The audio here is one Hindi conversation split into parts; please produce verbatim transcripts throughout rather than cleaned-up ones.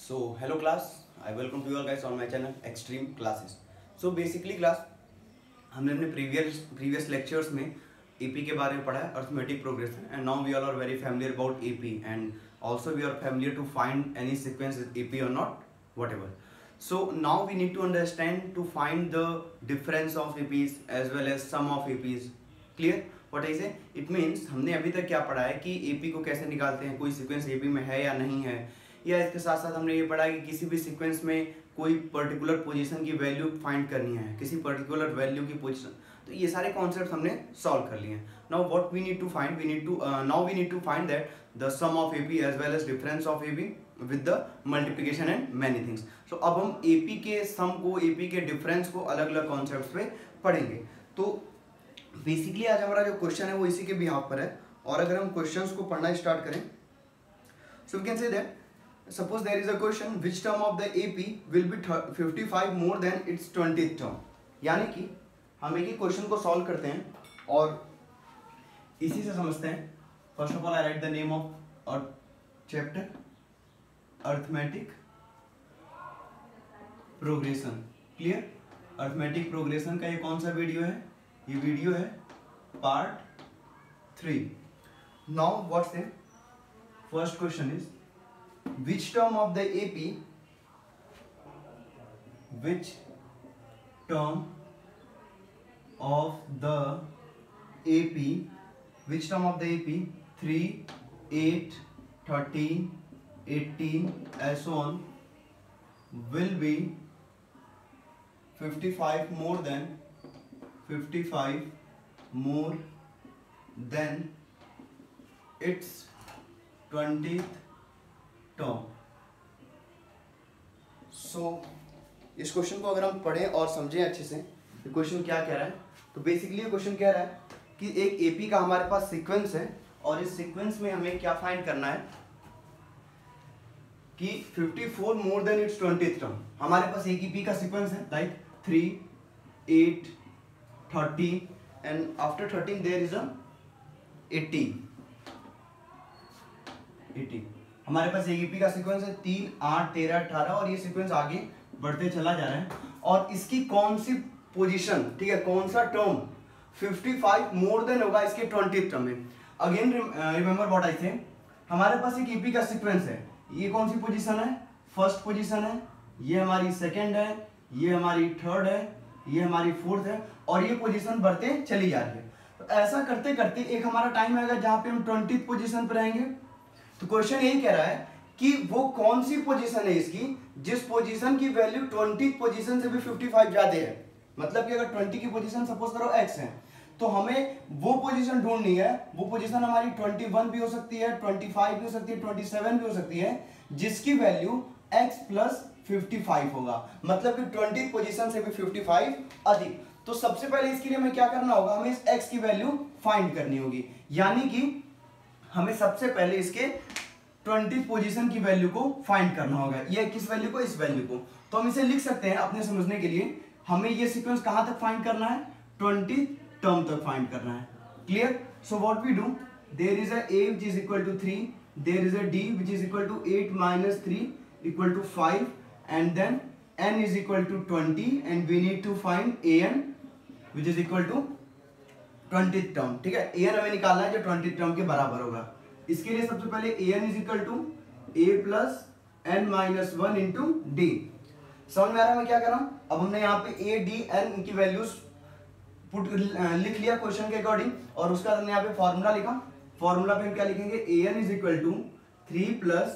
So hello class, I welcome to you all guys on my channel Extreme Classes. So basically class, हमने अपने previous previous lectures में A P के बारे में पढ़ा है, arithmetic progression, and now we all are very familiar about A P and also we are familiar to find any sequence with A P or not, whatever. So now we need to understand to find the difference of A Ps as well as sum of A Ps. Clear? What I say? It means हमने अभी तक क्या पढ़ा है कि A P को कैसे निकालते हैं, कोई sequence A P में है या नहीं है, या इसके साथ साथ हमने ये पढ़ा कि किसी भी सीक्वेंस में कोई पर्टिकुलर पोजीशन की वैल्यू फाइंड करनी है, किसी पर्टिकुलर वैल्यू की पोजीशन. तो ये सारे कॉन्सेप्ट हमने सॉल्व कर लिए हैं. Now what we need to find, we need to now we need to find that the sum of AP as well as difference of AP with the multiplication and many things. So अब हम एपी के सम को, एपी के डिफरेंस को अलग अलग कॉन्सेप्ट्स पे पढ़ेंगे. तो बेसिकली आज हमारा जो क्वेश्चन है वो इसी के बिहाफ पर है. और अगर हम क्वेश्चंस को पढ़ना स्टार्ट करें, so we can say that suppose there is a question which term of the A P will be fifty-five more than its twentieth term. यानी कि हम एक ही क्वेश्चन को सॉल्व करते हैं और इसी से समझते हैं. First of all I write the name of our chapter arithmetic progression. Clear? Arithmetic progression का ये कौन सा वीडियो है? ये वीडियो है part three. Now what's the first question is which term of the A P which term of the A P which term of the A P three, eight, thirteen, eighteen and so on will be fifty-five more than fifty-five more than its twentieth term. So इस क्वेश्चन को अगर हम पढ़ें और समझें अच्छे से, ये क्वेश्चन क्या कह रहा है. तो बेसिकली ये क्वेश्चन कह रहा है कि एक एपी का हमारे पास सीक्वेंस है और इस सीक्वेंस में हमें क्या फाइंड करना है कि चौवन more than its twentieth term. हमारे पास एक एपी का सीक्वेंस है like three, eight, thirteen and after thirteen there is a eighteen. Eighteen हमारे पास एक ईपी का सीक्वेंस है, तीन, आठ, तेरह, अठारह और ये सीक्वेंस आगे बढ़ते चला जा रहा है. और इसकी कौन सी पोजीशन, ठीक है, कौन सा टर्म पचपन मोर देन होगा इसके ट्वेंटीथ टर्म में. Again remember what I say, हमारे पास एक ईपी का सीक्वेंस है. ये कौन सी पोजीशन है? फर्स्ट पोजीशन है. ये हमारी सेकेंड है, ये हमारी थर्ड है, ये हमारी फोर्थ है और ये पोजीशन बढ़ते चली जा रही है. तो ऐसा करते करते एक हमारा टाइम आएगा जहां पे हम ट्वेंटीथ पोजीशन पर रहेंगे. तो क्वेश्चन यही कह रहा है कि वो कौन सी पोजीशन है इसकी जिस पोजीशन की वैल्यू ट्वेंटी पोजीशन से भी पचपन ज्यादा है. मतलब कि अगर ट्वेंटी की पोजीशन सपोज करो x है तो हमें वो पोजीशन ढूंढनी है. वो पोजीशन हमारी इक्कीस भी हो सकती है, पच्चीस भी हो सकती है, सत्ताईस भी हो सकती है जिसकी वैल्यू x प्लस पचपन होगा. मतलब कि ट्वेंटी पोजीशन से भी पचपन अधिक. तो सबसे पहले इसके लिए हमें क्या करना होगा, हमें इस x की वैल्यू फाइंड करनी होगी. यानी कि हमें सबसे पहले इसके ट्वेंटी पोजीशन की वैल्यू को फाइंड करना होगा. ये किस वैल्यू को? इस वैल्यू को. तो हम इसे लिख सकते हैं अपने समझने के लिए. हमें ये सीक्वेंस कहां तक फाइंड करना है? ट्वेंटी टर्म तक फाइंड करना है. Clear? So what we do, there is a a which is equal to three, there is a d which is equal to eight minus three equal to five and then n is equal to twenty and we need to find an which is equal to twentieth term. ठीक है, an हमें निकालना है जो ट्वेंटीथ टर्म के बराबर होगा. इसके लिए सबसे पहले an is equal to a plus n minus one into d. समझ में आ रहा है मैं क्या कर रहा हूं? अब हमने यहाँ पे a d n की वैल्यूज पुट लिख लिया क्वेश्चन के अकॉर्डिंग और उसका हमने यहाँ पे फॉर्मूला लिखा. फॉर्मूला पे हम क्या लिखेंगे? an is equal to three plus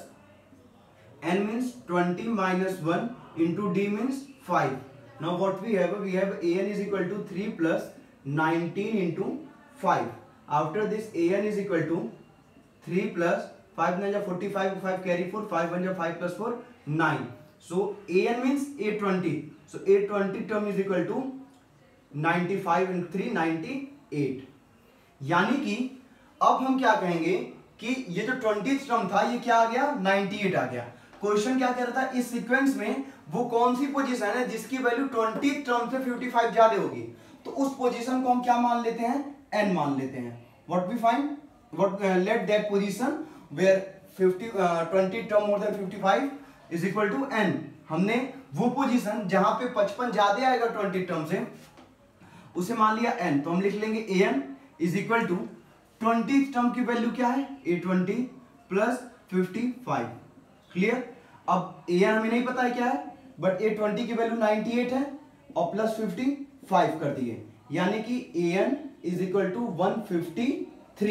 n means twenty minus one into d means five. Now what we have, we have an is equal to three plus nineteen into five. After this an is equal to three plus five nine forty-five, five carry four, five one five plus four nine. So an means eight twenty. So eight twenty term is equal to ninety-five into three, ninety-eight. यानी कि अब हम क्या कहेंगे कि ये जो ट्वेंटीथ टर्म था ये क्या आ गया? अट्ठानवे आ गया. क्वेश्चन क्या कह रहा था, इस सीक्वेंस में वो कौन सी पोजीशन है जिसकी वैल्यू ट्वेंटीथ टर्म से पचपन ज्यादा होगी. तो उस पोजीशन को हम क्या मान लेते हैं? n मान लेते हैं. What we find, what let that position where fifty twenty term more than पचपन इज इक्वल टू एन। हमने वो पोजीशन जहां पे पचपन ज्यादा आएगा ट्वेंटी टर्म से उसे मान लिया एन, तो हम लिख लेंगे a n is equal to twenty term की वैल्यू क्या है a twenty plus fifty five. Clear. अब ए एन हमें नहीं पता है क्या है, बट ए ट्वेंटी की वैल्यू नाइनटी एट है और प्लस फिफ्टी फाइव कर दिए, यानी कि a n is equal to one fifty three,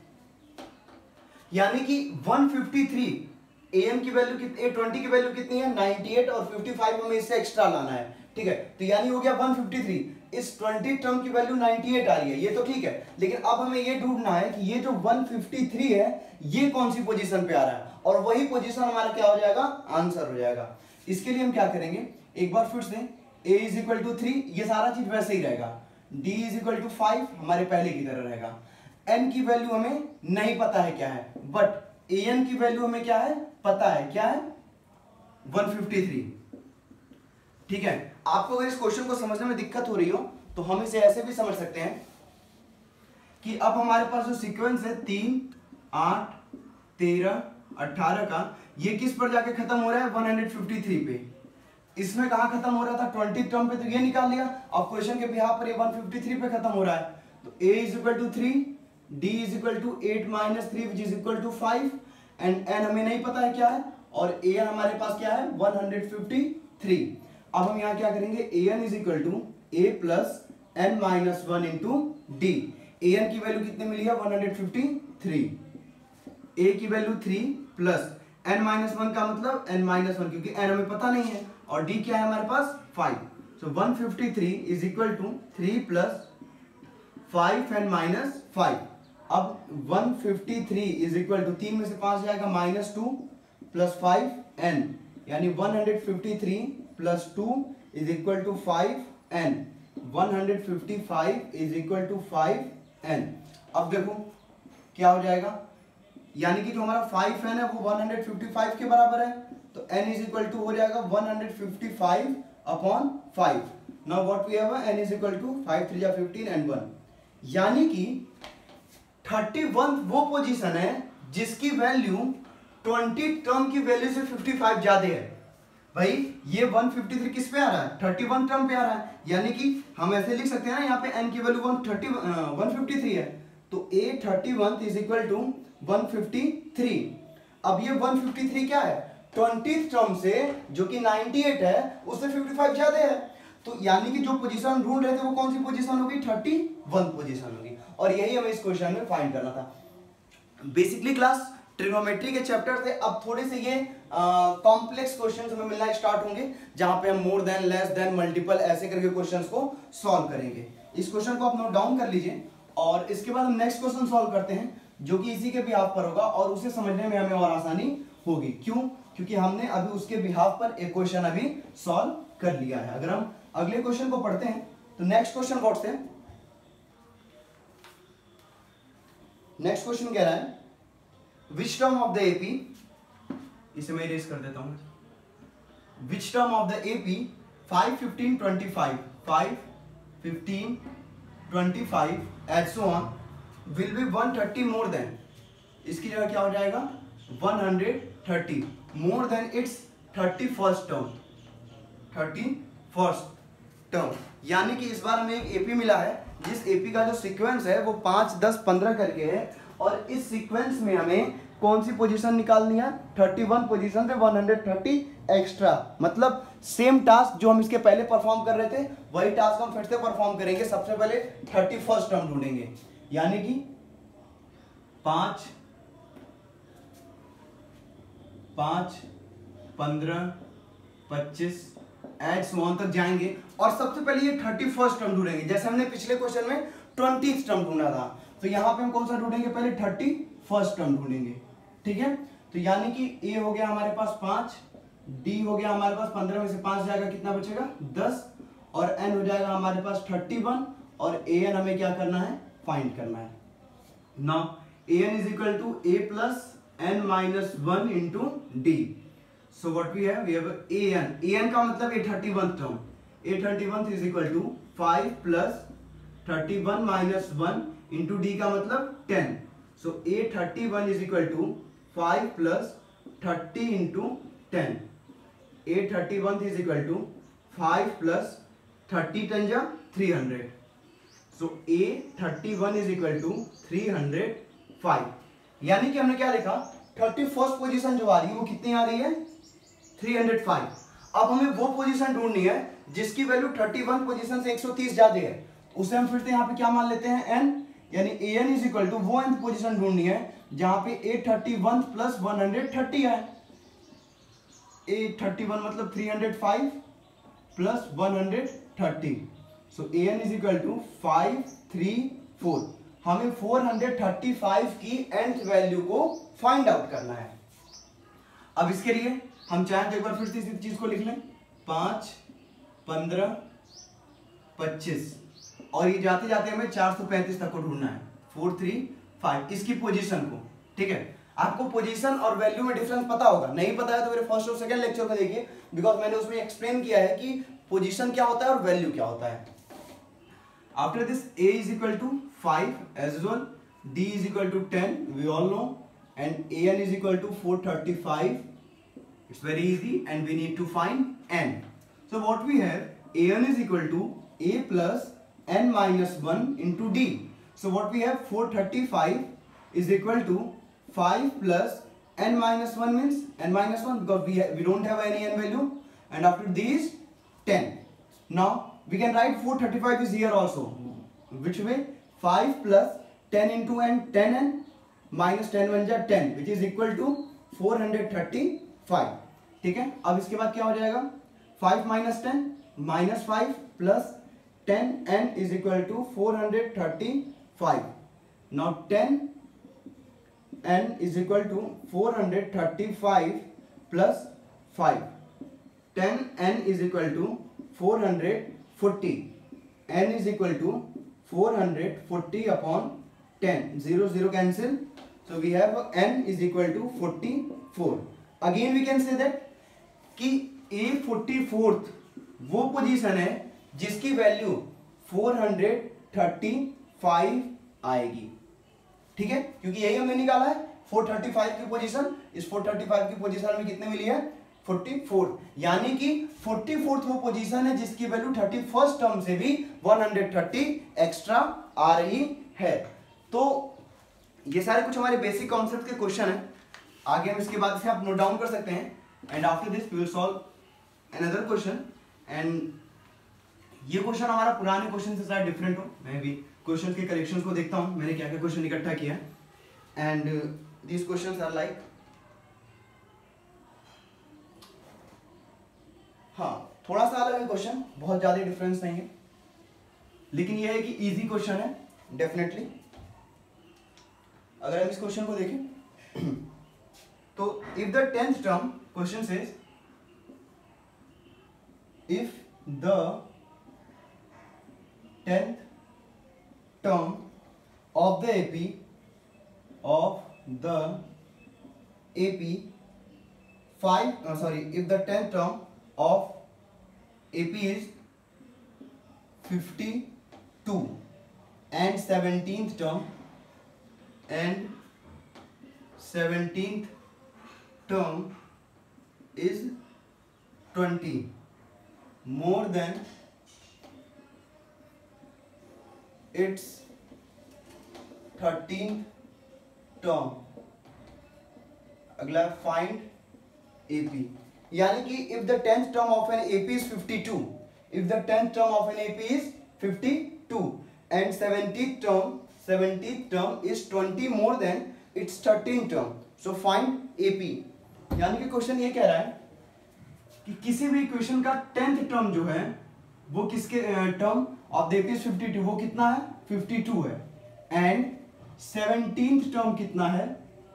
यानी कि one fifty three. A n की वैल्यू कितनी, ए ट्वेंटी की वैल्यू कितनी है नाइनटी एट और फिफ्टी फाइव हमें इससे एक्स्ट्रा लाना है, ठीक है। तो यानी हो गया वन फिफ्टी थ्री। इस ट्वेंटी टर्म की वैल्यू नाइनटी एट आ रही है, ये तो ठीक है, लेकिन अब हमें ये ढूंढना है कि ये जो वन फिफ्टी थ्री है ये कौन सी पोजीशन पे आ रहा है, और वही पोजीशन हमारा क्या हो जाएगा, आंसर हो जाएगा। इसके लिए हम क्या करेंगे, एक बार फिर से a is equal to three, ये सारा चीज वैसे ही रहेगा, d is equal to five हमारे पहले की तरह रहेगा, n की वैल्यू हमें नहीं पता है क्या है, बट an की वैल्यू हमें क्या है पता है, क्या है वन फिफ्टी थ्री। ठीक है। आपको अगर इस क्वेश्चन को समझने में दिक्कत हो रही हो तो हम इसे ऐसे भी समझ सकते हैं कि अब हमारे पास जो सीक्वेंस है तीन आठ तेरह अठारह का, ये किस पर जाके खत्म हो रहा है वन फिफ्टी थ्री पे। इसमें कहां खत्म हो रहा था ट्वेंटी टर्म पे, तो ये निकाल लिया। अब क्वेश्चन के बिहाफ पर ये वन फिफ्टी थ्री पे खत्म हो रहा है, तो a is equal to three, d is equal to eight minus three which is equal to five, and n हमें नहीं पता है क्या है, और a n हमारे पास क्या है वन फिफ्टी थ्री। अब हम यहाँ क्या करेंगे, a n is equal to a plus n minus one into d. a n की वैल्यू कितनी मिली है वन फिफ्टी थ्री, a की value three plus n minus one का मतलब n माइनस वन, क्योंकि n हमें पता नहीं है, और d क्या है हमारे पास five. So one fifty three is equal to three plus five and minus five. अब one fifty three is equal to तीन में से पांच जाएगा minus two plus five n, यानी one fifty three plus two is equal to five n, one fifty five is equal to five n. अब देखो क्या हो जाएगा, यानी कि जो हमारा फाइव एन है वो वन फिफ्टी फाइव के बराबर है, तो n इज इक्वल टू हो जाएगा one fifty five upon five. Now what we have, n is equal to five three जा फिफ्टीन एंड वन, यानी कि थर्टी वन वो पोजीशन है जिसकी वैल्यू ट्वेंटी टर्म की वैल्यू से फिफ्टी फाइव ज्यादा है। भाई ये वन फिफ्टी थ्री किस पे आ रहा है, थर्टी वन टर्म पे आ रहा है, यानी कि हम ऐसे लिख सकते हैं ना, यहाँ पे n की value one thirty one fifty three है, तो a thirty one is equal to one fifty three. अब ये वन फिफ्टी थ्री क्या है, ट्वेंटी टर्म से जो कि नाइनटी एट है उससे फिफ्टी फाइव ज्यादा है, तो यानी कि जो पोजीशन हम ढूंढ रहे थे वो कौन सी पोजीशन होगी, थर्टी वन पोजीशन होगी, और यही हमें इस क्वेश्चन में फाइंड करना था। बेसिकली क्लास ट्रिग्नोमेट्री के चैप्टर से अब थोड़े से ये कॉम्प्लेक्स क्वेश्चंस हमें मिलना स्टार्ट होंगे, जहां पे हम more than, less than, multiple ऐसे करके क्वेश्चंस को सॉल्व करेंगे। इस क्वेश्चन को आप नोट डाउन कर लीजिए, और इसके बाद हम नेक्स्ट क्वेश्चन सॉल्व करते हैं जो कि इसी के बिहाफ पर होगा, और उसे समझने में हमें और आसानी होगी। क्यों, क्योंकि हमने अभी उसके बिहाफ पर एक क्वेश्चन अभी सॉल्व कर लिया है। अगर हम अगले क्वेश्चन को पढ़ते हैं तो नेक्स्ट क्वेश्चन व्हाट्स है, नेक्स्ट क्वेश्चन कह रहा है which term of the AP, इसे मैं इरेज कर देता हूं, which term of the AP five fifteen twenty five, five fifteen twenty five and so on will be one thirty more than, इसकी जगह क्या हो जाएगा one thirty more than its thirty first term, thirty first term, यानी कि इस बार हमें एक एपी मिला है जिस एपी का जो सीक्वेंस है वो पाँच दस पंद्रह करके है, और इस सीक्वेंस में हमें कौन सी पोजीशन निकालनी है, थर्टी वन पोजीशन से वन थर्टी एक्स्ट्रा, मतलब सेम टास्क जो हम इसके पहले परफॉर्म कर रहे थे वही टास्क हम फिर से परफॉर्म करेंगे। सबसे पहले थर्टी फर्स्ट टर्म ढूंढेंगे, यानी कि पांच पांच पंद्रह पच्चीस एंड सो ऑन तक जाएंगे, और सबसे पहले ये थर्टी फर्स्ट टर्म ढूंढेंगे। जैसे हमने पिछले क्वेश्चन में ट्वेंटी टर्म ढूंढा था, तो यहाँ पे हम कौन सा ढूंढेंगे, पहले थर्टी फर्स्ट टर्म ढूंढेंगे। ठीक है, तो यानी कि a हो गया हमारे पास पांच, d हो गया हमारे पास पंद्रह में से पांच जाएगा कितना बचेगा दस, और n हो जाएगा हमारे पास थर्टी वन, और an हमें क्या करना है, फाइंड करना है। Now an is equal to a plus n minus one into d. So what we have? We have a an. an का मतलब a thirty one term. a thirty one is equal to five plus thirty one minus one into d का मतलब ten. So a thirty one is equal to five plus thirty into ten. A thirty one is equal to five plus thirty ten जा three hundred, so a thirty one is equal to three hundred five, यानी कि हमने क्या लिखा, थर्टी फर्स्ट पोजिशन जो आ रही है वो कितनी आ रही है, थ्री हंड्रेड फाइव। अब हमें वो पोजीशन ढूंढनी है जिसकी वैल्यू थर्टी वन पोजीशन से एक सौ तीस ज्यादा है, उसे हम फिर से यहाँ पे क्या मान लेते हैं, n, यानी a n is equal to वो nth पोजीशन ढूंढनी है जहां पे a thirty one plus one hundred thirty है, ए थर्टी वन मतलब three hundred five plus one hundred thirty, so a n is equal to five three four. हमें फोर हंड्रेड थर्टी फाइव की nth वैल्यू को फाइंड आउट करना है। अब इसके लिए हम चाहें तो एक बार फिर से इसी चीज को लिख लें, पांच पंद्रह पच्चीस, और ये जाते जाते हमें चार सौ पैंतीस तक को ढूंढना है, फोर थ्री फाइव इसकी पोजीशन को। ठीक है, आपको पोजीशन और वैल्यू में डिफरेंस पता होगा, नहीं पता है तो मेरे फर्स्ट और सेकंड लेक्चर को देखिए, बिकॉज मैंने उसमें एक्सप्लेन किया है कि पोजीशन क्या होता है और वैल्यू क्या होता है। After this a is equal to five as well, d is equal to ten, we all know, and an is equal to four thirty-five. It's very easy and we need to find n. So what we have, an is equal to a plus n minus one into d. So what we have, four thirty-five is equal to five plus n minus one means n minus one, because we, we don't have any n value, and after d is ten. Now we can write four thirty-five is here also. Which way? five plus ten into n, ten n minus ten one जा ten, which is equal to four hundred thirty-five. ठीक है, अब इसके बाद क्या हो जाएगा, five minus ten minus five plus ten n is equal to four hundred thirty-five. Now ten n is equal to four hundred thirty-five plus five. ten n is equal to four hundred forty, n is equal to four hundred forty upon ten, zero zero cancel, so we have n is equal to forty-four. Again we can say that कि a forty-fourth वो पोजीशन है जिसकी वैल्यू four hundred thirty-five आएगी। ठीक है, क्योंकि यही हमने निकाला है four thirty-five की पोजीशन, इस four thirty-five की पोजीशन में कितने मिली है, forty-four, यानी कि forty-fourth वो पोजीशन है जिसकी वैल्यू thirty-first टर्म से भी one hundred thirty एक्स्ट्रा आ रही है। तो ये सारे कुछ हमारे बेसिक कॉन्सेप्ट के क्वेश्चन हैं, आगे हम इसके बाद से आप नोट डाउन कर सकते हैं, and after this we will solve another question. And ये क्वेश्चन हमारा पुराने क्वेश्चन से शायद डिफरेंट हो, मैं भी क्वेश्चन के कलेक्शन को देखता हूँ मैंने क्या क्या क्वेश्चन इकट्ठा किया, and these questions are like, हाँ थोड़ा सा अलग है क्वेश्चन, बहुत ज्यादा डिफरेंस नहीं है, लेकिन यह है कि इजी क्वेश्चन है डेफिनेटली। अगर हम इस क्वेश्चन को देखें तो if the tenth term, question says if the tenth term of the AP of the AP five sorry if the tenth term of A P is fifty-two and seventeenth term and seventeenth term is twenty more than its thirteenth term, अगला find A P, यानी कि if the tenth term of an A P is fifty-two, if the tenth term of an A P is fifty-two and seventeenth term seventeenth term is twenty more than its thirteenth term, so find A P। यानी कि क्वेश्चन ये कह रहा है कि किसी भी इक्वेशन का टेंथ टर्म जो है वो किसके term of the A P is fifty-two, वो कितना है, fifty-two है, एंड seventeenth टर्म कितना है,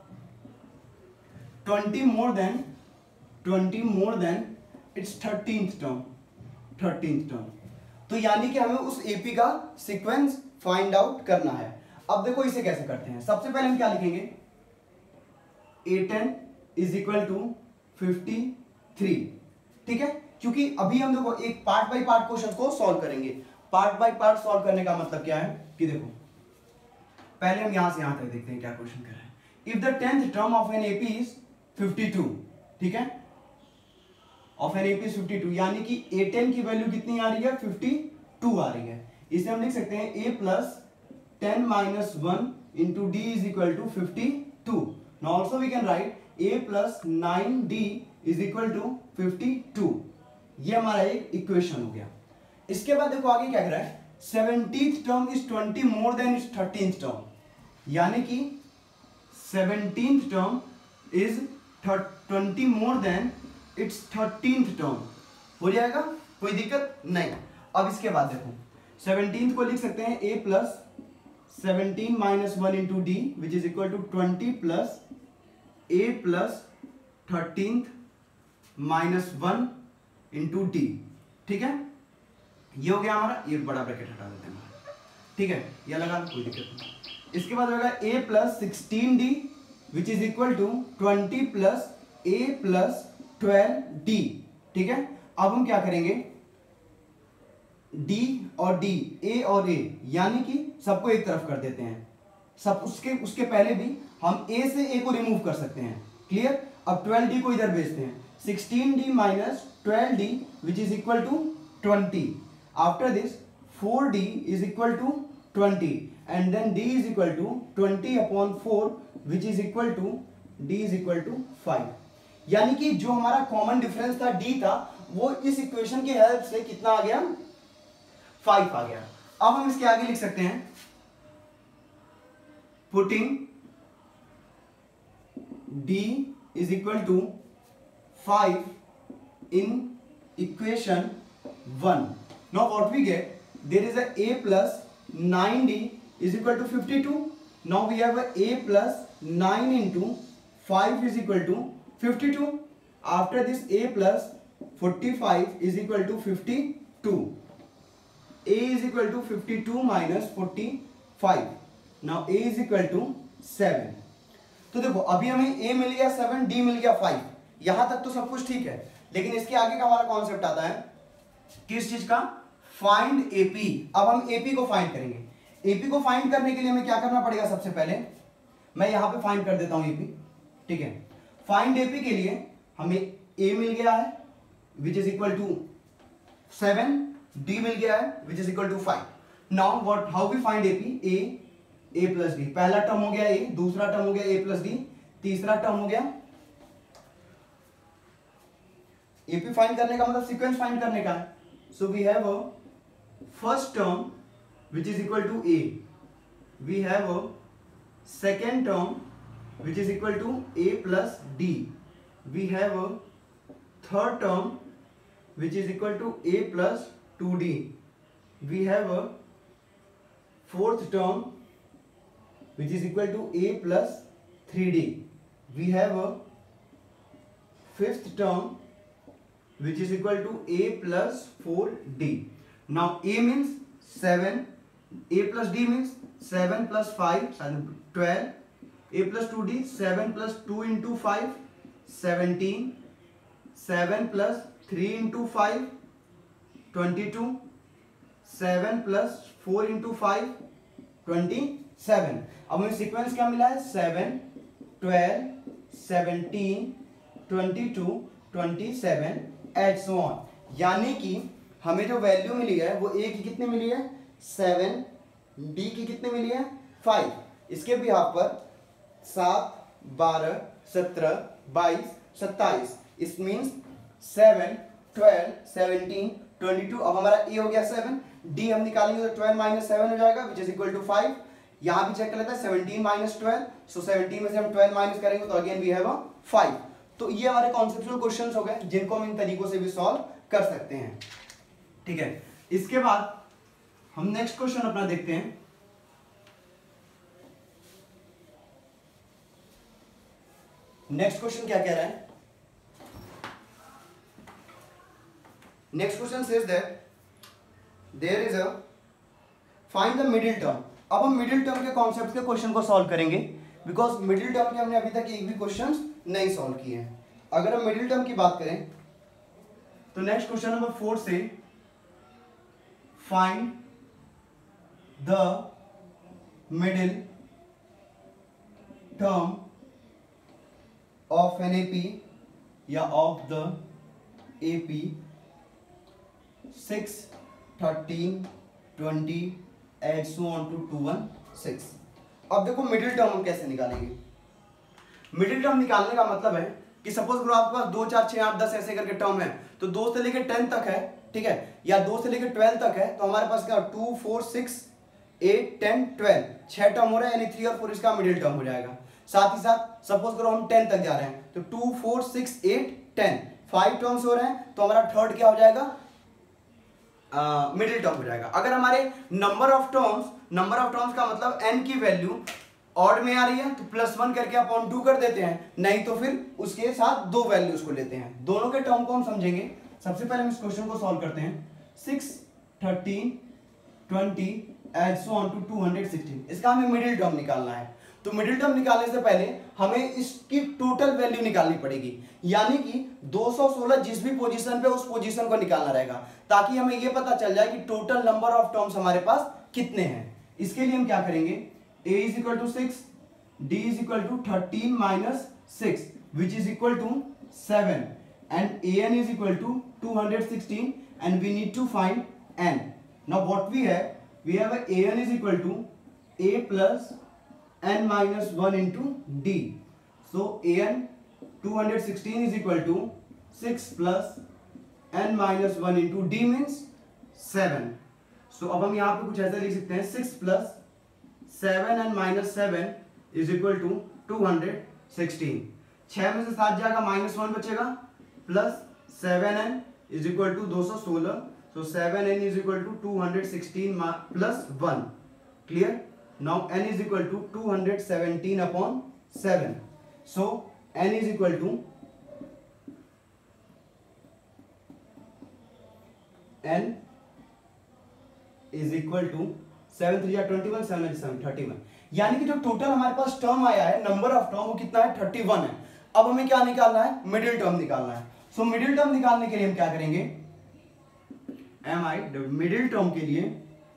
twenty more than twenty more than its thirteenth term, thirteenth term। तो यानी कि हमें उस एपी का सीक्वेंस फाइंड आउट करना है। अब देखो इसे कैसे करते हैं, सबसे पहले हम क्या लिखेंगे, a ten is equal to fifty three. ठीक है, क्योंकि अभी हम देखो एक पार्ट बाय पार्ट क्वेश्चन को सॉल्व करेंगे। पार्ट बाय पार्ट सॉल्व करने का मतलब क्या है कि देखो पहले हम यहां से यहां तक देखते हैं क्या क्वेश्चन कर रहा है। If the tenth term of an AP is fifty two, ठीक है, of an AP fifty two, यानी कि ए टेन की वैल्यू कितनी आ रही है, फिफ्टी टू आ रही है। इसे हम लिख सकते हैं a plus ten minus one into d is equal to fifty two. Now also we can write a plus nine d is equal to fifty two. ये हमारा एक इक्वेशन हो गया। इसके बाद देखो आगे क्या कर रहा है, seventeenth term is twenty more than is thirteenth term, यानी कि seventeenth term is twenty more than its thirteenth term. हो जाएगा, कोई दिक्कत नहीं। अब इसके बाद देखो सेवनटीन्थ को लिख सकते हैं a plus seventeen minus one into d which is equal to twenty plus a plus thirteenth minus one into d. ठीक है, ये हो गया हमारा, ये बड़ा ब्रैकेट हटा देते हैं, ठीक है, ये लगा, कोई दिक्कत नहीं। इसके बाद होगा a plus sixteen d which is equal to twenty plus a plus twelve d. ठीक है, अब हम क्या करेंगे, डी और डी, ए और ए, यानी कि सबको एक तरफ कर देते हैं। सब उसके उसके पहले भी हम ए से ए को रिमूव कर सकते हैं। क्लियर, अब ट्वेल्व डी को इधर भेजते हैं, sixteen d minus twelve d which is equal to twenty. After this four d is equal to twenty and then d is equal to twenty upon four which is equal to d is equal to five. यानी कि जो हमारा कॉमन डिफरेंस था डी था, वो इस इक्वेशन की हेल्प से कितना आ गया, फाइव आ गया। अब हम इसके आगे लिख सकते हैं, putting d is equal to five in equation one. Now what we get, there is a a plus nine d is equal to fifty two. Now we have a a plus nine into five is equal to fifty two. After this a plus forty five is equal to fifty two. a is equal to fifty two minus forty five. Now a is equal to seven. तो देखो अभी हमें a मिल गया सेवन, d मिल गया फाइव. यहां तक तो सब कुछ ठीक है, लेकिन इसके आगे का हमारा कॉन्सेप्ट आता है किस चीज का, फाइंड एपी. अब हम एपी को फाइंड करेंगे. एपी को फाइंड करने के लिए हमें क्या करना पड़ेगा, सबसे पहले मैं यहां पे फाइंड कर देता हूं एपी. ठीक है, फाइंड एपी के लिए हमें a मिल गया है which is equal to seven, d मिल गया है which is equal to five. Now what, how we find AP, a a plus d. पहला टर्म हो गया a, दूसरा टर्म हो गया a प्लस डी, तीसरा टर्म हो गया. एपी फाइंड करने का मतलब सीक्वेंस फाइंड करने का है. So we have a first term which is equal to a, we have a second term which is equal to a plus d, we have a third term which is equal to a plus two d, we have a fourth term which is equal to a plus three d, we have a fifth term which is equal to a plus four d. now a means seven, a plus d means seven plus five, twelve, a plus two d, seven plus two into five, seventeen, seven plus three into five, twenty two, seven plus four into five, twenty seven. अब हमें सीक्वेंस क्या मिला है, seven, twelve, seventeen, twenty two, twenty seven and so on. यानी कि हमें जो वैल्यू मिली है वो a की कितनी मिली है, सेवन, d की कितनी मिली है, फाइव. इसके बिहाफ पर सात, बारह, सत्रह, बाईस, सत्ताईस. इस means seven, twelve, seventeen, twenty two. अब हमारा ए हो गया सेवन, डी हम निकालेंगे तो ट्वेल्व माइनस सेवन हो जाएगा which is equal to five. यहां भी चेक कर लेता है seventeen minus twelve, so seventeen में से हम ट्वेल्व माइनस करेंगे तो again we have a five. तो ये हमारे कॉन्सेप्चुअल क्वेश्चंस हो गए जिनको हम इन तरीकों से भी सॉल्व कर सकते हैं. ठीक है, इसके बाद हम नेक्स्ट क्वेश्चन अपना देखते हैं. नेक्स्ट क्वेश्चन क्या कह रहा है, next question says that there is a find the middle term. अब हम मिडिल टर्म के कॉन्सेप्ट के क्वेश्चन को सॉल्व करेंगे बिकॉज मिडिल टर्म के हमने अभी तक एक भी क्वेश्चन नहीं सॉल्व किए हैं. अगर हम मिडिल टर्म की बात करें तो नेक्स्ट क्वेश्चन नंबर फोर से find the middle term of N A P या of the A P six thirteen twenty eight so on two two one six. अब देखो मिडिल टर्म हम कैसे निकालेंगे। मिडिल टर्म निकालने का मतलब है कि सपोज करो आपके पास दो चार छह आठ दस ऐसे करके टर्म है, तो दो से लेकर टेन तक है, ठीक है, या दो से लेकर ट्वेल्व तक है, तो हमारे पास क्या two four six eight ten twelve, छह टर्म हो रहा है, यानी थ्री और फोर इसका मिडिल टर्म हो जाएगा। साथ ही साथ सपोज करो हम टेन तक जा रहे हैं, तो two four six eight ten, five terms हो रहे हैं, तो हमारा थर्ड क्या हो जाएगा, मिडिल uh, टर्म हो जाएगा। अगर हमारे number of terms, number of terms का मतलब n की वैल्यू ऑड में आ रही है तो प्लस वन करके अपॉन टू कर देते हैं, नहीं तो फिर उसके साथ दो वैल्यूज को लेते हैं। दोनों के टर्म को हम समझेंगे। सबसे पहले हम इस क्वेश्चन को सॉल्व करते हैं। Six thirteen twenty and so on two two hundred sixteen, इसका हमें मिडिल टर्म निकालना है। तो मिडिल टर्म निकालने से पहले हमें इसकी टोटल वैल्यू निकालनी पड़ेगी, यानी कि दो सौ सोलह जिस भी पोजीशन पे उस पोजीशन को निकालना रहेगा, ताकि हमें यह पता चल जाए कि टोटल नंबर ऑफ टर्म्स हमारे पास कितने हैं। इसके लिए हम क्या करेंगे, a is equal to six, d is equal to thirteen minus six, which is equal to seven, and an is equal to two hundred sixteen, and we need to find n. Now what we have, we have a an is equal to a plus n minus one into d. So an two hundred sixteen is equal to six plus n minus one into d means seven. So अब हम यहाँ पे कुछ ऐसा लिख सकते हैं, six plus seven and minus seven is equal to two hundred sixteen. छह में से सात जाएगा, माइनस वन बचेगा, plus seven n is equal to दो सौ सोलह, so seven n is equal to two hundred sixteen plus one. Clear? Now n is equal to two hundred seventeen upon seven, so n is equal to n is equal to seven three twenty one, seven seven thirty one, यानी कि जो टोटल हमारे पास टर्म आया है, नंबर ऑफ टर्म, वो कितना है, थर्टी वन है। अब हमें क्या निकालना है, मिडिल टर्म निकालना है। सो मिडिल टर्म निकालने के लिए हम क्या करेंगे, एम आई मिडिल टर्म के लिए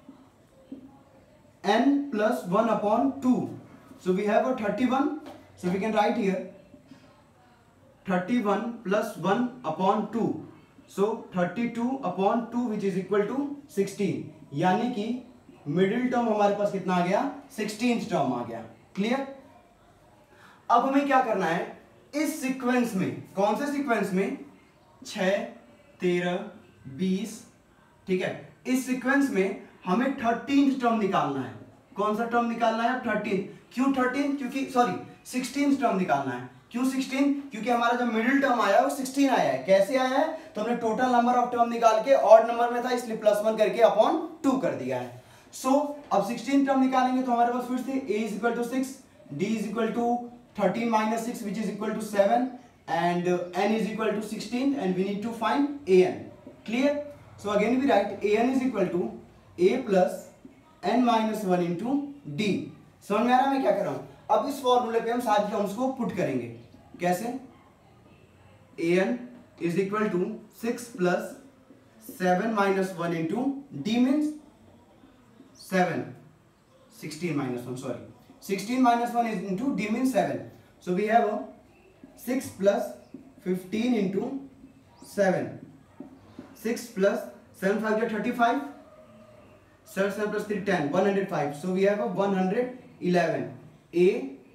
n plus one upon two, so we have thirty one, so we can write here thirty one plus one upon two, so thirty two upon two which is equal to sixteen, यानी कि मिडिल टर्म हमारे पास कितना आ गया, सिक्सटीन टर्म आ गया। क्लियर? अब हमें क्या करना है, इस सीक्वेंस में, कौन से सीक्वेंस में, छह तेरह बीस, ठीक है, इस सीक्वेंस में हमें थर्टीन टर्म निकालना है। कौन सा टर्म निकालना है, थर्टीन। क्यों थर्टीन? क्योंकि सॉरी सिक्सटीन टर्म निकालना है। क्यों सिक्सटीन? क्योंकि हमारा जो मिडिल टर्म आया है वो सिक्सटीन आया है। कैसे आया है, तो हमने टोटल नंबर ऑफ टर्म निकाल के ऑड नंबर में था, इसलिए प्लस वन करके अपॉन टू कर दिया है। सो so, अब सिक्सटीन टर्म निकालेंगे तो हमारे पास फिर से a is equal to six, d is equal to thirteen minus six which is equal to seven, and uh, n is equal to sixteen, and we need to find an. Clear? So again we write an is equal to a plus n minus one into d. समझ में आ रहा है मैं क्या कर रहा हूं? अब इस फॉर्मूले पे हम सारी टर्म्स को पुट करेंगे। कैसे? an is equal to six plus seven minus one into d means seven, sixteen minus one, sorry, sixteen minus one is into d means seven, so we have a six plus fifteen into seven, six plus seven five thirty-five, seven seven plus three ten, one hundred five, so we have a one hundred eleven. A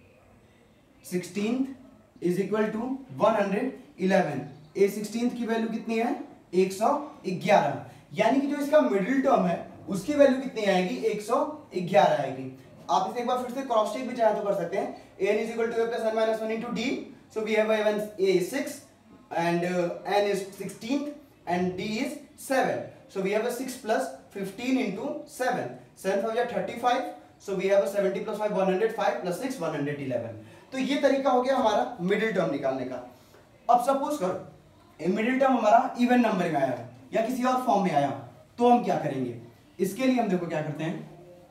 sixteenth is equal to one hundred eleven. A sixteenth की वैल्यू कितनी है, एक सौ ग्यारह, यानी कि जो इसका मिडिल टर्म है उसकी वैल्यू कितनी आएगी, एक सौ ग्यारह आएगी। आप इसे एक बार फिर से क्रॉस चेक भी चाहे तो कर सकते हैं। an is equal to a plus n minus one into d, so we have a a is six and uh, n is sixteen and d is seven, so we have a six plus fifteen into seven, seven five is thirty-five, so we have a seventy plus five, one hundred five plus six, one hundred eleven। तो ये तरीका हो गया हमारा मिडिल टर्म निकालने का। अब सपोज कर मिडिल टर्म हमारा इवन नंबर में आया या किसी और फॉर्म में आया, तो हम क्या करेंगे, इसके लिए हम देखो क्या करते हैं,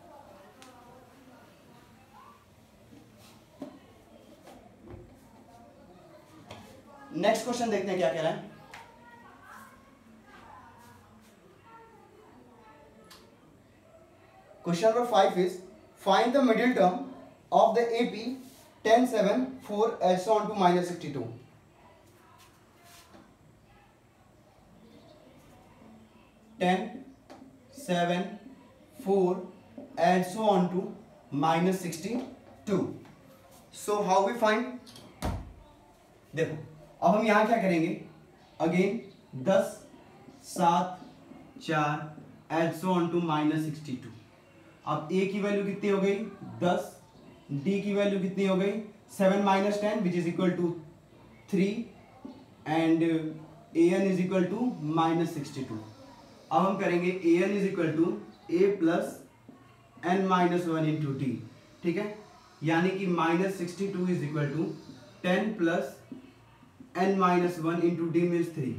नेक्स्ट क्वेश्चन देखते हैं क्या कह रहा है। Question number five is find the middle term of the AP ten seven four so on two minus sixty two. Ten, seven, four and so on to minus sixty-two. So how we find? देखो अब हम यहाँ क्या करेंगे, अगेन दस, सात, चार and so on to minus sixty-two. अब a की वैल्यू कितनी हो गई, दस, d की वैल्यू कितनी हो गई, seven minus ten which is equal to three and an is equal to minus sixty two. अब हम करेंगे an is equal to a plus n minus one into d. ठीक है, यानी कि minus sixty two is equal to ten plus n minus one into d means three.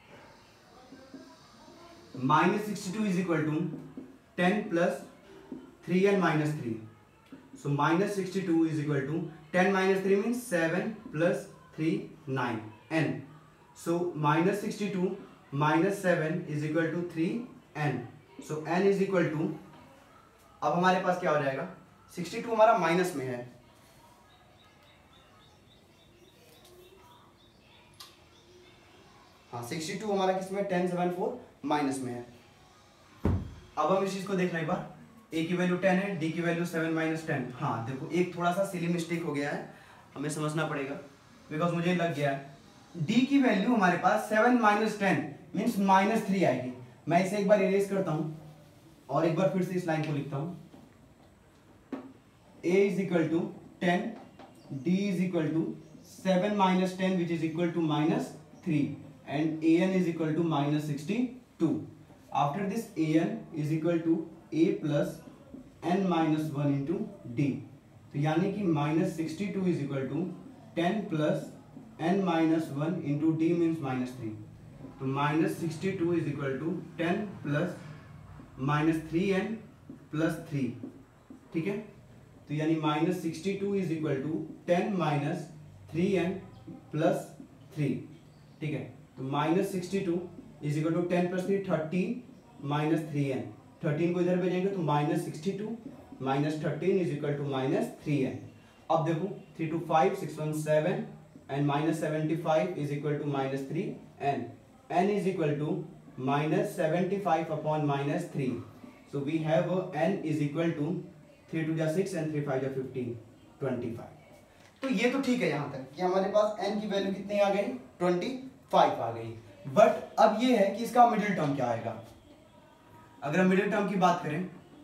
Minus sixty two is equal to ten plus three n minus three. So minus sixty two is equal to ten minus three means seven plus three nine n. So minus sixty two minus seven is equal to three n. So n is equal to, अब हमारे पास क्या हो जाएगा, सिक्सटी टू हमारा माइनस में है, हाँ सिक्सटी टू हमारा किसमें, टेन सेवन फोर माइनस में है. अब हम इस चीज को देखना एक बार, a की वैल्यू टेन है, d की वैल्यू सेवन माइनस टेन. हाँ देखो एक थोड़ा सा सिली मिस्टेक हो गया है, हमें समझना पड़ेगा बिकॉज मुझे लग गया है. d की वैल्यू हमारे पास seven minus ten means minus three आएगी. मैं इसे एक बार इरेज करता हूं और एक बार फिर से इस लाइन को लिखता हूं. a is equal to ten, d is equal to seven minus ten which is equal to minus three and an is equal to minus sixty two. After this an is equal to a plus n minus one into d. तो यानी कि minus sixty two is equal to ten plus n minus one into d means minus three. तो minus sixty two is equal to ten plus minus three n plus three. ठीक है, तो यानी minus sixty two is equal to ten minus three n plus three. ठीक है, तो minus sixty two is equal to ten plus three thirteen minus three n. Thirteen को इधर भेजेंगे तो minus sixty two minus thirteen is equal to minus three n. अब देखो three two five, six one seven and minus seventy five is equal to minus three N. N is equal to minus seventy-five upon minus three. So we have a n is equal to three to the six and three five the fifteen, twenty-five. तो ये तो ठीक है यहाँ तक कि हमारे पास n की वैल्यू कितनी आ गई, पच्चीस आ गई. बट अब ये है कि इसका मिडिल टर्म क्या आएगा. अगर हम मिडिल टर्म की बात करें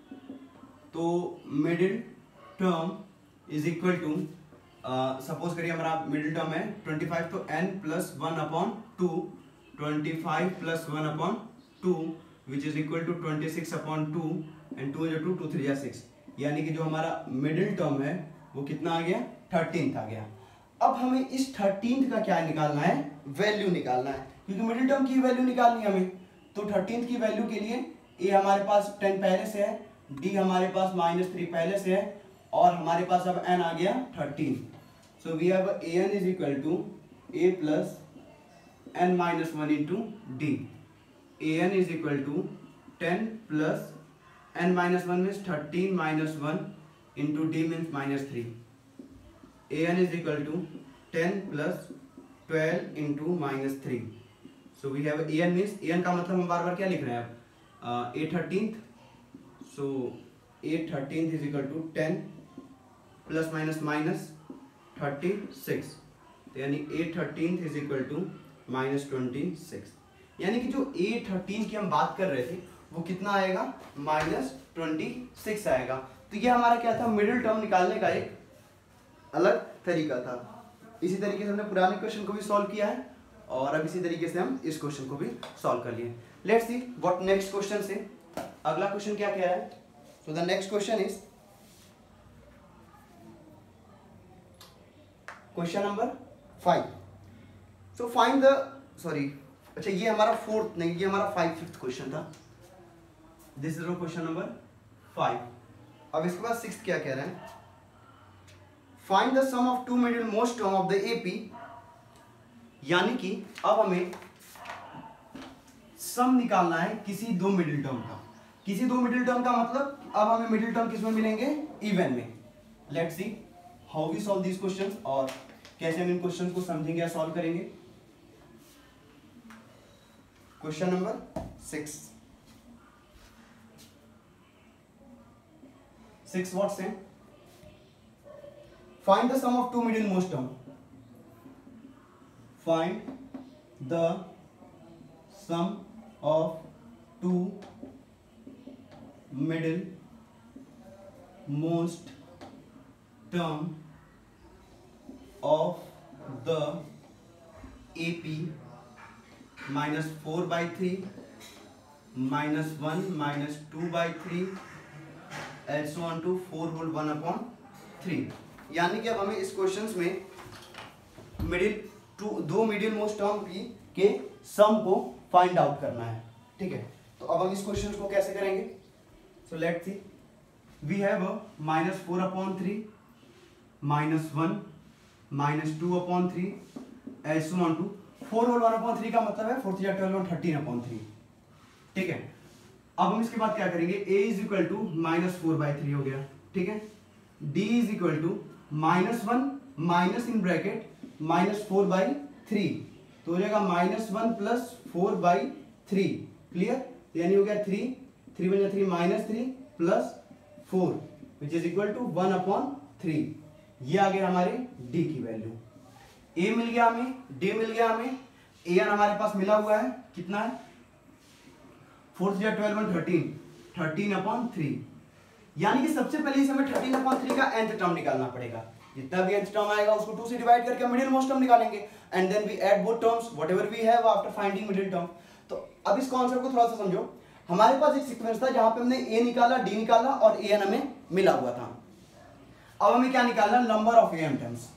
तो middle term is equal to, suppose करिए हमारा मिडिल टर्म है पच्चीस, तो n plus one upon two, twenty-five plus one upon two which is equal to twenty-six upon two and two is two, two three is six. यानी कि जो हमारा मिडिल टर्म है वो कितना आ गया, थर्टीन आ गया. अब हमें इस थर्टीन का क्या निकालना है, वैल्यू निकालना है, क्योंकि मिडिल टर्म की वैल्यू निकालनी है हमें. तो थर्टीन की वैल्यू के लिए a हमारे पास टेन पहले से है, d हमारे पास माइनस थ्री पहले से है और हमारे पास अब n आ गया thirteen. So we have an is equal to a plus n minus one into d. an is equal to ten plus n minus one means thirteen minus one into d means minus three. an is equal to ten plus twelve into minus three. So we have an means an का मतलब हम बार बार क्या लिख रहे हैं अब, a thirteenth. So a thirteenth is equal to ten plus minus minus thirty-six. यानी a thirteenth is equal to minus twenty six. यानी कि जो a थर्टीन की हम बात कर रहे थे वो कितना आएगा, माइनस ट्वेंटी सिक्स आएगा. तो ये हमारा क्या था, मिडिल टर्म निकालने का एक अलग तरीका था. इसी तरीके से हमने पुराने क्वेश्चन को भी सॉल्व किया है और अब इसी तरीके से हम इस क्वेश्चन को भी सॉल्व कर लिए. Let's see what next question से. अगला क्वेश्चन क्या कह रहा है. So the next question is question number five. So find the, sorry अच्छा ये हमारा फोर्थ नहीं, ये हमारा फाइव फिफ्थ क्वेश्चन था. This is question number five. अब इसके बाद सिक्स्थ क्या कह रहे हैं, find the sum of two middlemost term of the AP. यानी कि अब हमें सम निकालना है किसी दो मिडिल टर्म का. किसी दो मिडिल टर्म का मतलब अब हमें मिडिल टर्म किसमें मिलेंगे, इवन में. Let's see how we solve this questions और कैसे हम इन क्वेश्चंस को समझेंगे या सॉल्व करेंगे. Question number six. Six what's हैं। Find the sum of two middlemost term, find the sum of two middlemost term of the AP minus four by three minus one minus two by three एल so on to four whole one upon three. यानी कि अब हमें इस क्वेश्चन में मिडिल टू दो मिडिल मोस्ट टर्म की के सम को फाइंड आउट करना है। ठीक है, तो अब हम इस क्वेश्चन को कैसे करेंगे? So let's see, we have minus four upon three minus one minus two upon three एल so on to four whole one upon three का मतलब है फोर थ्री ट्वेल्व और थर्टीन अपॉन थ्री। ठीक है, अब हम इसके बाद क्या करेंगे? a is equal to minus four by three हो गया। ठीक है, d is equal to minus one minus in bracket minus four by three, तो हो जाएगा minus one plus four by three. Clear? यानी हो गया थ्री, थ्री बन three minus three plus four which is equal to one upon three. ये आ गया हमारे d की वैल्यू। a मिल गया हमें, d मिल गया हमें, an हमारे पास मिला हुआ है, कितना है? फोर थ्री ट्वेल्व और थर्टीन, थर्टीन अपॉन थ्री। यानी कि सबसे पहले इस हमें थर्टीन अपॉन थ्री का nth टर्म निकालना पड़ेगा। जितना भी nth टर्म आएगा उसको टू से डिवाइड करके मिडिल मोस्ट टर्म निकालेंगे and then we add both terms whatever we have after finding middle term. तो अब इस कॉन्सेप्ट को थोड़ा सा समझो। हमारे पास एक सीक्वेंस था जहां पे हमने a निकाला, d निकाला और an हमें मिला हुआ था। अब हमें क्या निकालना? Number of an terms.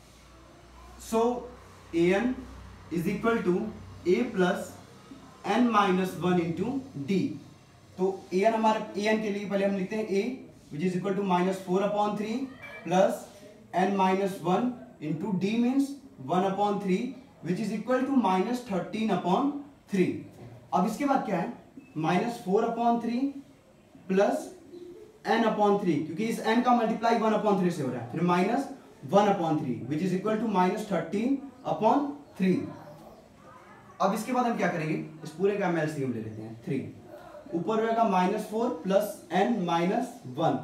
So an is equal to a plus n minus one into d. तो an हमारे an के लिए पहले हम लिखते हैं a which is equal to minus four upon three plus n minus one into d means one upon three which is equal to minus thirteen upon three. अब इसके बाद क्या है? Minus four upon three plus n upon three, क्योंकि इस n का मल्टीप्लाई वन अपॉन थ्री से हो रहा है, फिर minus one upon three which is equal to minus thirteen upon three. अब इसके बाद हम क्या करेंगे? इस पूरे का एलसीएम ले लेते हैं, थ्री ऊपर रहेगा minus four plus n minus one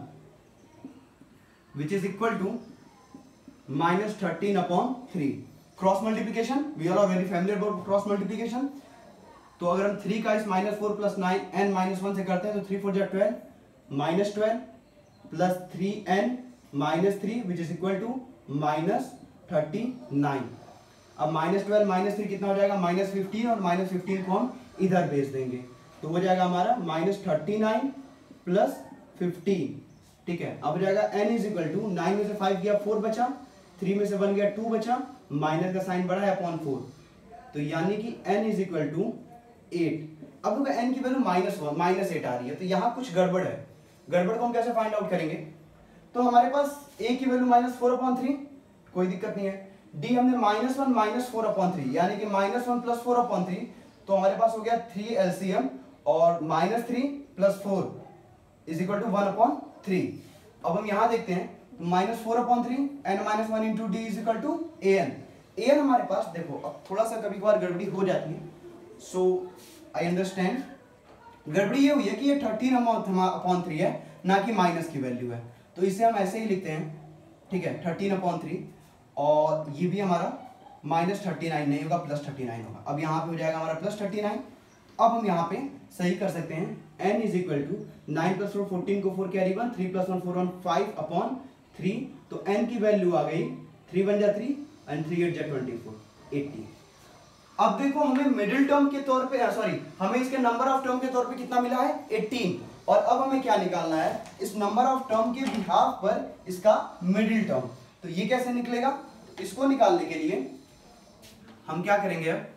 which is equal to minus thirteen upon three. Cross multiplication, we are very familiar about cross multiplication. तो अगर हम थ्री का इस minus four plus nine n minus one से करते हैं तो थ्री फोर जा twelve minus twelve plus three n minus three which is equal to minus thirty nine. अब माइनस ट्वेल्व माइनस थ्री कितना हो जाएगा? माइनस फिफ्टीन, और माइनस फिफ्टीन को हम इधर भेज देंगे तो हो जाएगा हमारा minus thirty nine plus fifteen. ठीक है, अब हो जाएगा n is equal to nine में से फाइव गया फोर बचा, थ्री में से वन गया टू बचा, माइनस का साइन बढ़ा है अपॉन फोर, तो यानी कि n is equal to eight. अब होगा n की value minus one minus eight आ रही है, तो यहाँ कुछ गड़बड़ है। गड़बड़ को हम कैसे फाइंड आउट करेंगे? तो हमारे पास a की value minus four upon three, कोई दिक्कत नहीं है। d हमने minus one minus four upon three, यानी कि minus one plus four upon three, तो हमारे पास हो गया थ्री एलसीएम और minus three plus four is equal to one upon three. अब हम यहां देखते हैं minus four upon three n minus one into d is equal to a n. A N हमारे पास देखो, अब थोड़ा सा कभी कभार गड़बड़ी हो जाती है, सो आई अंडरस्टैंड। गड़बड़ी ये हुई है कि ये थर्टीन अपॉन थ्री है, ना कि माइनस की वैल्यू है, तो इसे हम ऐसे ही लिखते हैं। ठीक है, थर्टीन अपॉन थ्री, और ये भी हमारा माइनस थर्टी नाइन नहीं होगा, प्लस थर्टी नाइन होगा। अब यहाँ पे हो जाएगा हमारा प्लस थर्टी नाइन। अब हम यहाँ पे सही कर सकते हैं, n is equal to nine plus four fourteen को four carry one, three plus one four one five upon three, तो n की वैल्यू आ गई थ्री वन जा थ्री एंड थ्री एट जा ट्वेंटी फोर एट्टी। अब देखो हमें मिडिल टर्म के तौर पे, सॉरी हमें इसके नंबर ऑफ टर्म के तौर पे कितना मिला है? एटीन। और अब हमें क्या निकालना है? इस नंबर ऑफ टर्म के बिहाफ पर इसका मिडिल टर्म। तो ये कैसे निकलेगा? इसको निकालने के लिए हम क्या करेंगे? अब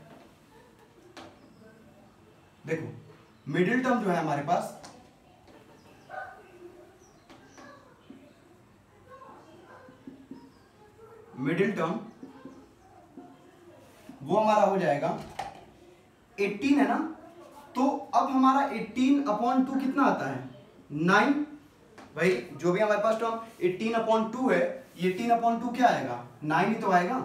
देखो मिडिल टर्म जो है हमारे पास, मिडिल टर्म वो हमारा हो जाएगा एटीन है ना, तो अब हमारा एटीन अपॉन टू कितना आता है? नाइन। भाई जो भी हमारे पास टर्म एटीन अपॉन टू है, एटीन अपॉन टू क्या आएगा? नाइन ही तो आएगा।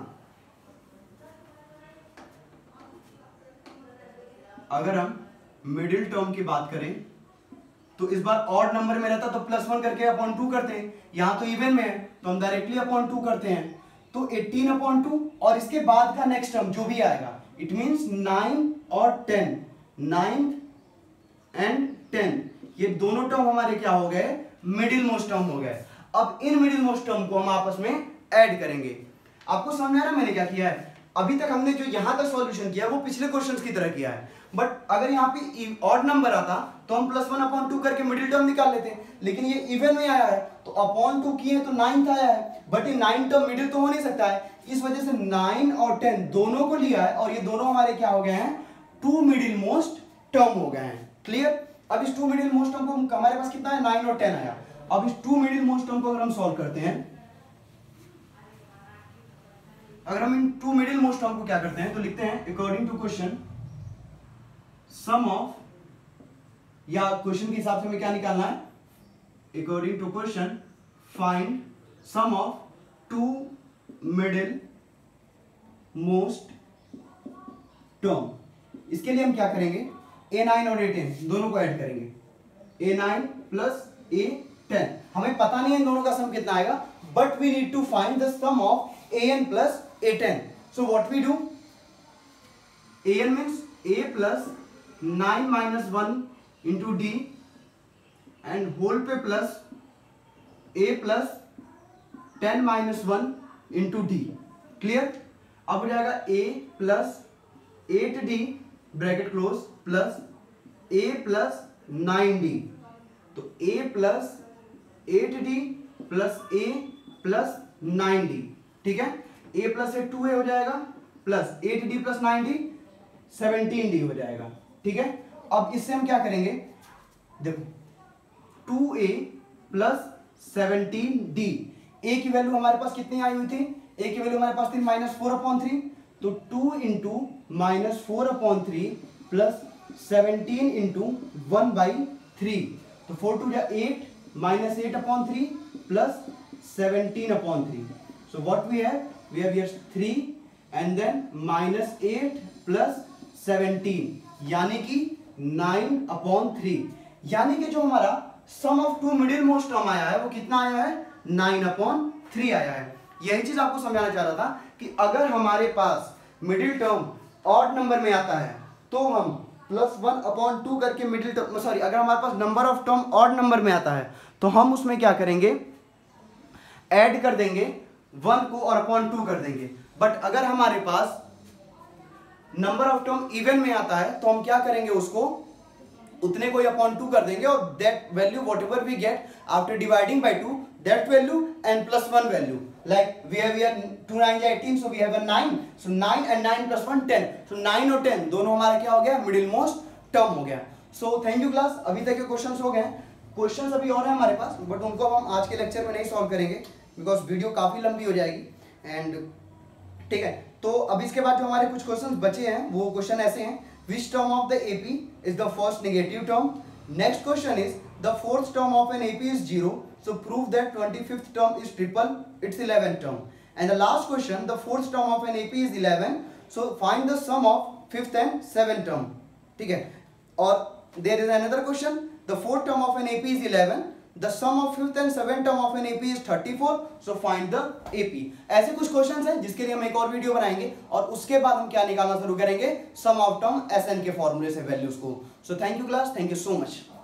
अगर हम मिडिल टर्म की बात करें तो इस बार ऑड नंबर में रहता तो प्लस वन करके अपॉन टू करते हैं, यहाँ तो इवन में है तो हम डायरेक्टली अपॉन टू करते हैं, तो एटीन अपॉन टू और इसके बाद का नेक्स्ट टर्म जो भी आएगा इट मींस नाइन और टेन, नाइन एंड टेन, ये दोनों टर्म हमारे क्या हो गए, मिडिल मोस्ट टर्म हो गए। अब इन मिडिल मोस्ट टर्म को हम आपस में ऐड करेंगे। आपको समझ आ रहा है मैंने क्या किया है? अभी तक हमने जो यहां तक सॉल्यूशन किया वो पिछले क्वेश्चंस की तरह किया है, बट अगर यहाँ पे ऑड नंबर आता तो हम प्लस वन अपॉन टू करके मिडिल टर्म निकाल लेते हैं, लेकिन ये इवन में आया है तो अपॉन टू किए तो नाइन्थ आया है, बट ये नाइन टर्म मिडिल तो हो नहीं सकता है, इस वजह से नाइन और टेन दोनों को लिया है और ये दोनों हमारे क्या हो गए हैं, टू मिडिल मोस्ट टर्म हो गए हैं। क्लियर? अब इस टू मिडिल मोस्ट टर्म को हमारे पास कितना है, नाइन और टेन आया। अब इस टू मिडिल मोस्ट टर्म को अगर हम सॉल्व करते हैं, अगर हम इन टू मिडिल मोस्ट टर्म को क्या करते हैं तो लिखते हैं according to question sum of, या क्वेश्चन के हिसाब से हमें क्या निकालना है, according to question find sum of two middlemost term. इसके लिए हम क्या करेंगे, ए नाइन और ए टेन दोनों को ऐड करेंगे, a nine plus a ten. हमें पता नहीं है इन दोनों का सम कितना आएगा, but we need to find the sum of a n plus a ten. So what we do, a n means a plus nine minus one into d and whole पे plus a plus ten minus one into d. Clear? अब हो जाएगा a plus eight d bracket close plus a plus nine d, तो a plus eight d plus a plus nine d. ठीक है, ए प्लस एट टू ए हो जाएगा plus eight d plus nine d seventeen d हो जाएगा। ठीक है, अब इससे हम क्या करेंगे, देखो two a plus seventeen d, a की वैल्यू हमारे पास कितनी आई हुई थी, ए की वैल्यू हमारे पास थी माइनस फोर अपॉन थ्री, तो two into minus four upon three plus seventeen into one by three, तो फोर टू जा eight minus eight upon three plus seventeen upon three. So what we have, we have here three and then minus eight plus seventeen, यानी कि नाइन अपॉन थ्री, यानी कि जो हमारा sum of two middlemost term आया है वो कितना आया है, नाइन अपॉन थ्री आया है। यही चीज आपको समझाना चाह रहा था कि अगर हमारे पास मिडिल टर्म ऑड नंबर में आता है तो हम प्लस वन अपॉन टू करके मिडिल टर्म, सॉरी अगर हमारे पास number of term odd number में आता है तो हम उसमें क्या करेंगे, ऐड कर देंगे वन को और अपॉन टू कर देंगे। बट अगर हमारे पास नंबर ऑफ टर्म इवन में आता है तो हम क्या करेंगे, उसको उतने को अपॉन टू कर देंगे और that value whatever we get after dividing by two, that value and plus one value, like we have here two nine eighteen, so we have a nine, so nine and nine plus one ten, so nine और ten दोनों हमारा क्या हो गया, मिडिल मोस्ट टर्म हो गया। so thank you class, अभी तक के क्वेश्चंस हो गए हैं, क्वेश्चंस अभी और हैं हमारे पास बट उनको हम आज के लेक्चर में नहीं सॉल्व करेंगे बिकॉज वीडियो काफी लंबी हो जाएगी एंड ठीक है। तो अब इसके बाद जो हमारे कुछ क्वेश्चंस बचे हैं वो क्वेश्चन ऐसे हैं, which term of the A P is the first negative term? Next question is the fourth term of an A P is zero. So prove that twenty-fifth term is triple, it's eleventh term. And the last question, the fourth term of an A P is eleven. So find the sum of fifth and seventh term. ठीक है, और there is another question, the fourth term of an A P is eleven. The sum of fifth and seventh term of an A P is thirty-four. So find the A P. ऐसे कुछ क्वेश्चंस हैं जिसके लिए हम एक और वीडियो बनाएंगे और उसके बाद हम क्या निकालना शुरू करेंगे, sum of term S N के फॉर्मूले से वैल्यूज को। So thank you class, thank you so much.